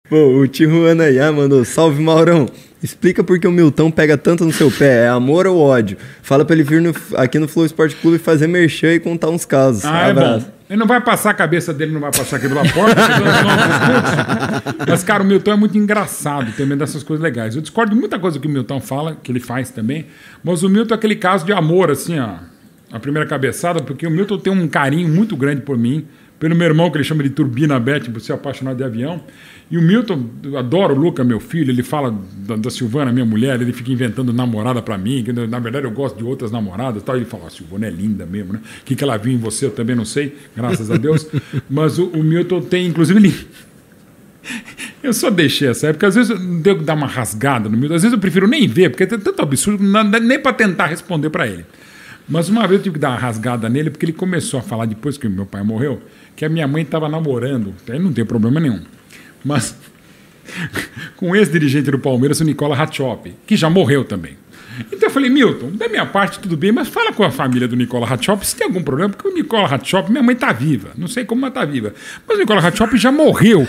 Pô, o tio Anayá mandou, salve Maurão. Explica por que o Milton pega tanto no seu pé. É amor ou ódio? Fala pra ele vir aqui no Flow Esporte Clube fazer merchan e contar uns casos. Abraço. Bom. Ele não vai passar a cabeça dele, não vai passar aqui pela porta. Mas, cara, o Milton é muito engraçado também dessas coisas legais. Eu discordo de muita coisa que o Milton fala, que ele faz também. Mas o Milton é aquele caso de amor, assim, ó. A primeira cabeçada, porque o Milton tem um carinho muito grande por mim, pelo meu irmão, que ele chama de Turbina Bet, por ser apaixonado de avião. E o Milton, eu adoro o Luca, meu filho, ele fala da Silvana, minha mulher, ele fica inventando namorada pra mim, que na verdade eu gosto de outras namoradas e tal. Ele fala, a Silvana é linda mesmo, né? O que ela viu em você, eu também não sei, graças a Deus. Mas o Milton tem, inclusive, ele... Eu só deixei essa época, às vezes eu devo dar uma rasgada no Milton, às vezes eu prefiro nem ver, porque é tanto absurdo, não dá nem pra tentar responder pra ele. Mas uma vez eu tive que dar uma rasgada nele, porque ele começou a falar, depois que meu pai morreu, que a minha mãe estava namorando, aí não tem problema nenhum, mas com o ex-dirigente do Palmeiras, o Nicola Ratchop, que já morreu também. Então eu falei, Milton, da minha parte tudo bem, mas fala com a família do Nicola Ratchop se tem algum problema, porque o Nicola Ratchop, minha mãe está viva, não sei como ela está viva, mas o Nicola Ratchop já morreu.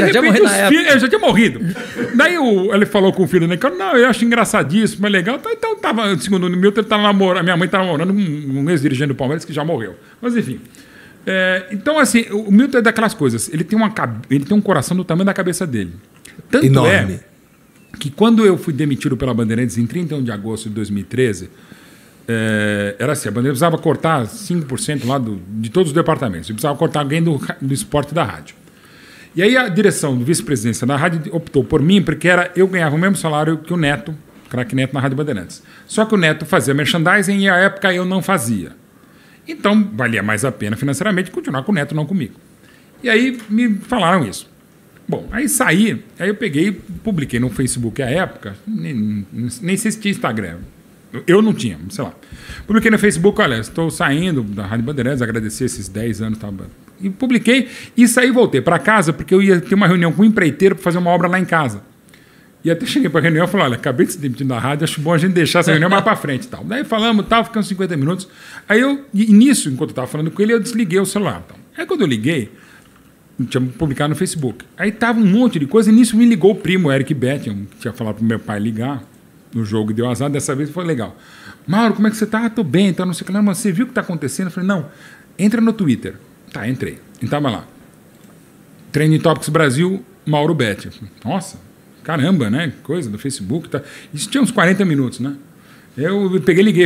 Já tinha morrido. Daí ele falou com o filho do Nicola, não, eu acho engraçadíssimo, é legal. Então tava, segundo o Milton, ele tava namorando, minha mãe estava namorando um ex-dirigente do Palmeiras que já morreu. Mas enfim. Então, assim, o Milton é daquelas coisas, ele tem um coração do tamanho da cabeça dele. Tanto enorme. Que quando eu fui demitido pela Bandeirantes em 31 de agosto de 2013, era assim, a Bandeirantes precisava cortar 5% lá de todos os departamentos, e precisava cortar alguém do esporte da rádio. E aí a direção do vice-presidência da rádio optou por mim, porque eu ganhava o mesmo salário que o Neto, o craque Neto na Rádio Bandeirantes. Só que o Neto fazia merchandising e à época eu não fazia. Então valia mais a pena financeiramente continuar com o Neto, não comigo. E aí me falaram isso. Bom, aí saí, aí eu peguei, publiquei no Facebook à época, nem sei se tinha Instagram, eu não tinha, sei lá. Publiquei no Facebook, olha, estou saindo da Rádio Bandeirantes, agradecer esses 10 anos, tá, e publiquei, e saí e voltei para casa, porque eu ia ter uma reunião com um empreiteiro para fazer uma obra lá em casa. E até cheguei para a reunião e falei, olha, acabei de se demitir da rádio, acho bom a gente deixar essa reunião mais para frente e tal. Daí falamos, tal, ficamos 50 minutos, aí e nisso, enquanto eu estava falando com ele, eu desliguei o celular. Tal. Aí quando eu liguei, tinha publicado no Facebook. Aí tava um monte de coisa, e nisso me ligou o primo, Eric Bettian, que tinha falado pro meu pai ligar no jogo, deu azar, dessa vez foi legal. Mauro, como é que você tá? Tô bem, então não sei o que lá, mas você viu o que tá acontecendo? Eu falei, não, entra no Twitter. Tá, entrei. E tava lá. Trending Topics Brasil, Mauro Bettian. Nossa, caramba, né? Coisa do Facebook. Tá. Isso tinha uns 40 minutos, né? Eu peguei, liguei,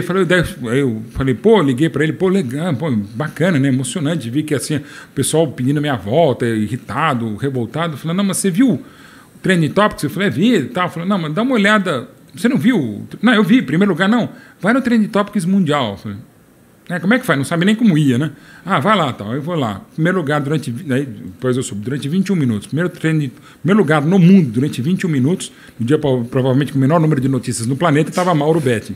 liguei para ele, legal, bacana, né? Emocionante, vi que assim, o pessoal pedindo a minha volta, irritado, revoltado, falando, não, mas você viu o Trending Topics? Eu falei, vi e tal, falei, não, mas dá uma olhada, você não viu? Não, eu vi, em primeiro lugar, não, vai no Trending Topics Mundial. Eu falei, como é que faz? Não sabe nem como ia, né? Ah, vai lá, tal, eu vou lá. Primeiro lugar, depois eu subo, durante 21 minutos. Primeiro lugar no mundo, durante 21 minutos, no dia provavelmente com o menor número de notícias no planeta, estava Mauro Bettian.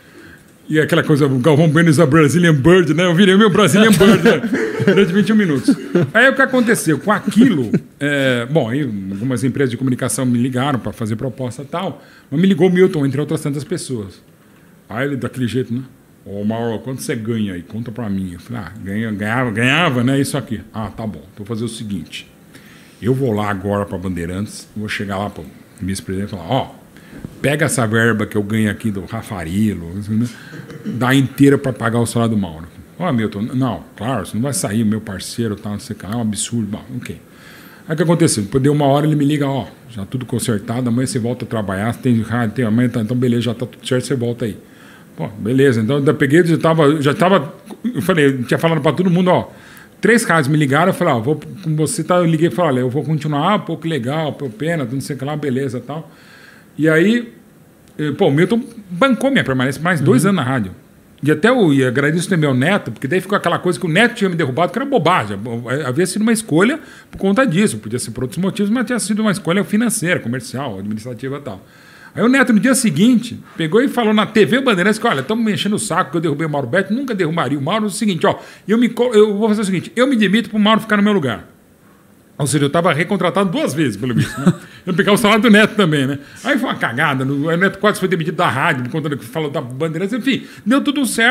E aquela coisa, o Galvão Bueno is a Brazilian Bird, né? Eu virei o meu Brazilian Bird, né? Durante 21 minutos. Aí o que aconteceu? Com aquilo, bom, aí algumas empresas de comunicação me ligaram para fazer proposta e tal, mas me ligou o Milton, entre outras tantas pessoas. Aí ele, daquele jeito, né? Ô, Mauro, quanto você ganha aí? Conta pra mim. Eu falei, ganhava, né? Isso aqui. Ah, tá bom. Então vou fazer o seguinte. Eu vou lá agora pra Bandeirantes, vou chegar lá pro vice-presidente e falar, pega essa verba que eu ganho aqui do Rafarilo, né? Dá inteira pra pagar o salário do Mauro. Milton, não, claro, você não vai sair, meu parceiro, tá, não sei o que, é um absurdo. Bom, ok. Aí o que aconteceu? Depois deu uma hora, ele me liga, já tudo consertado, amanhã você volta a trabalhar, tem rádio, tem amanhã, então beleza, já tá tudo certo, você volta aí. Pô, beleza, então eu peguei, já tava, eu falei, eu tinha falado para todo mundo, 3 rádios me ligaram, eu falei, vou com você, tá, eu liguei e falei, olha, eu vou continuar, pô, que legal, pô, pena, não sei o que lá, beleza, tal. E aí, o Milton bancou minha permanência mais 2 anos na rádio. E até eu agradeço também ao Neto, porque daí ficou aquela coisa que o Neto tinha me derrubado, que era bobagem. Havia sido uma escolha por conta disso, podia ser por outros motivos, mas tinha sido uma escolha financeira, comercial, administrativa e tal. Aí o Neto, no dia seguinte, pegou e falou na TV Bandeirantes que, olha, estamos me enchendo o saco que eu derrubei o Mauro Bettian, nunca derrubaria o Mauro. É o seguinte, eu vou fazer o seguinte, eu me demito para o Mauro ficar no meu lugar. Ou seja, eu estava recontratado 2 vezes, pelo visto, né? Eu pegar o salário do Neto também, né? Aí foi uma cagada, o Neto quase foi demitido da rádio, por conta do que falou da Bandeirantes, enfim, deu tudo certo.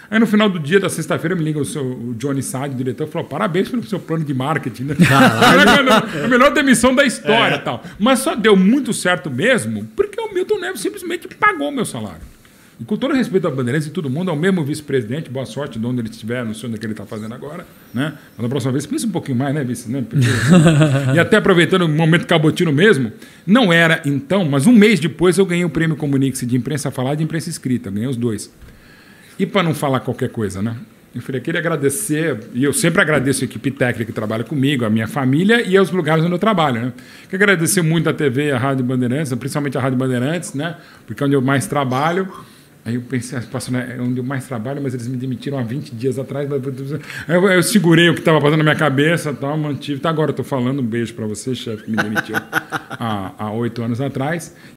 Aí no final do dia da sexta-feira me liga o Johnny Sade, o diretor, falou: parabéns pelo seu plano de marketing, né? A melhor demissão da história e tal. Mas só deu muito certo mesmo porque o Milton Neves simplesmente pagou o meu salário. E com todo respeito à Bandeirantes e todo mundo, é o mesmo vice-presidente, boa sorte de onde ele estiver, não sei onde é que ele está fazendo agora, né? Mas na próxima vez, pensa um pouquinho mais, né, vice? Né? Porque... e até aproveitando o momento cabotino mesmo, não era então, mas um mês depois eu ganhei o prêmio Comunique-se de imprensa falada e de imprensa escrita, ganhei os dois. E para não falar qualquer coisa, né? Eu falei, eu queria agradecer, e eu sempre agradeço a equipe técnica que trabalha comigo, a minha família e aos lugares onde eu trabalho, né? Quero agradecer muito a TV e a Rádio Bandeirantes, principalmente a Rádio Bandeirantes, né? Porque é onde eu mais trabalho. Aí eu pensei, é onde eu mais trabalho, mas eles me demitiram há 20 dias atrás. Eu segurei o que estava passando na minha cabeça, tal, mantive. Até agora eu estou falando, um beijo para você, chefe, que me demitiu há 8 anos atrás.